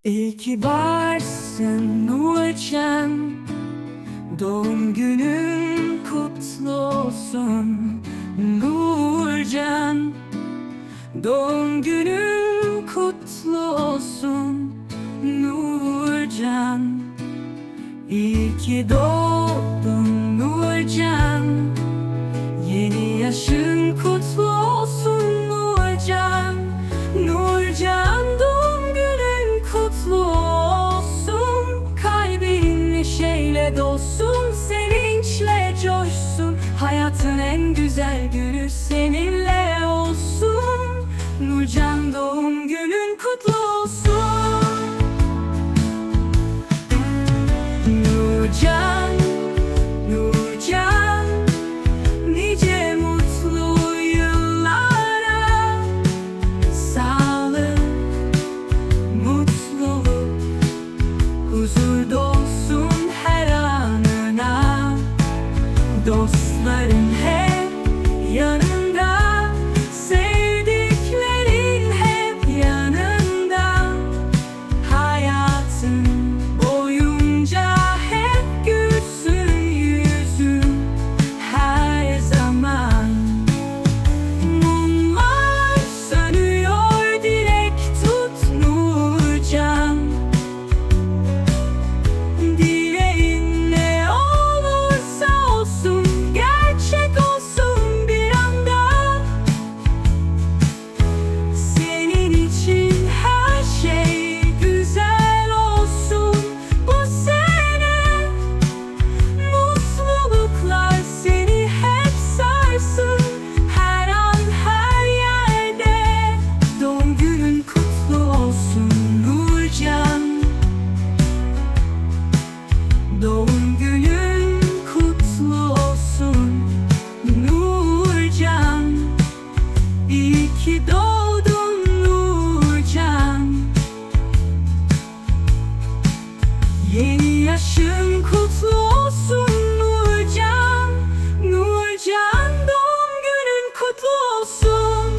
İyi ki varsın Nurcan, doğum günün kutlu olsun Nurcan. Doğum günün kutlu olsun Nurcan. İyi ki doğdun Nurcan, yeni yaşın kutlu olsun Nurcan. Nurcan, doğum günün kutlu olsun. Kalbin neşeyle dolsun, sevinçle coşsun. Hayatın en güzel günü seninle olsun Nurcan, doğum günün kutlu olsun Nurcan. Nurcan, nice mutlu yıllara, sağlık, mutluluk, huzur dolsun her anına. Dostların hep yanında, sevdiklerin hep yanında. Hayatın boyunca hep gülsün yüzün her zaman. Mumlar sönüyor, dilek tut Nurcan. Dileğin ne olursa olsun, gerçek olsun bir anda. Senin için her şey güzel olsun bu sene. Mutluluklar seni hep sarsın, her an her yerde. Doğum günün kutlu olsun Nurcan. Doğum günün kutlu olsun Nurcan. İyi ki doğdun Nurcan. Yeni yaşın kutlu olsun Nurcan. Nurcan, doğum günün kutlu olsun.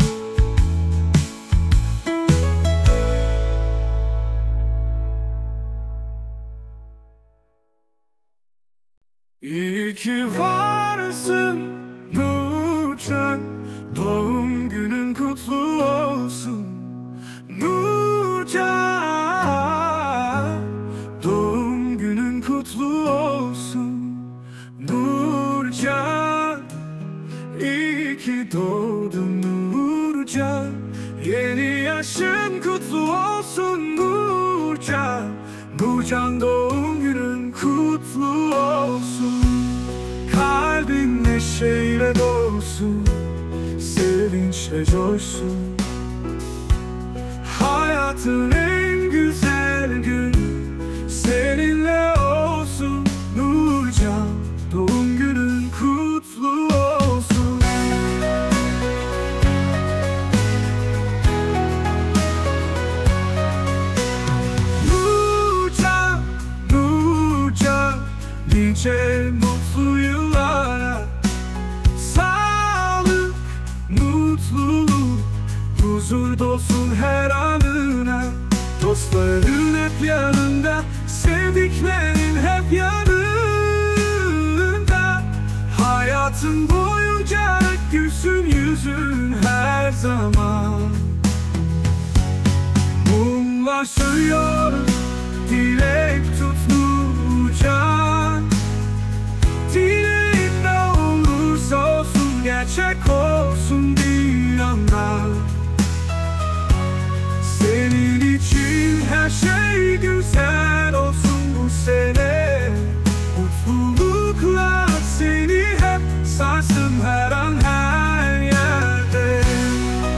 İyi ki varsın Nurcan, doğum günün kutlu olsun Nurcan. Doğum günün kutlu olsun Nurcan. İyi ki doğdun Nurcan, yeni yaşın kutlu olsun Nurcan. Nurcan, doğum günün kutlu olsun. Kalbin neşeyle dolsun, sevinçle coşsun. Hayatın en güzel günü seninle olsun Nurcan. Doğum günün kutlu olsun. Nurcan, Nurcan, nice mutlu yıllara, sağlık, mutluluk, huzur dolsun her anına. Dostların hep yanında, sevdiklerin hep yanında. Hayatın boyunca gülsün yüzün her zaman. Mumlar sönüyor, dilek tut Nurcan. Dileğin ne olursa olsun, gerçek olsun bir anda. Senin için her şey güzel olsun bu sene. Mutluluklar seni hep sarsın her an her yerde.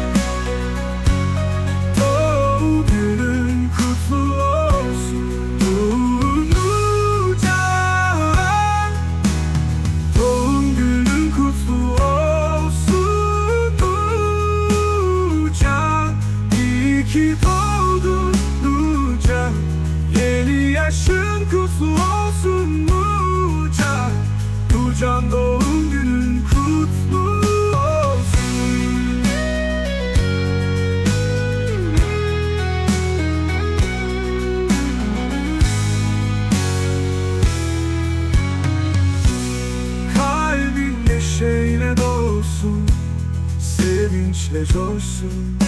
Doğum günün kutlu olsun sevinçle coşsun.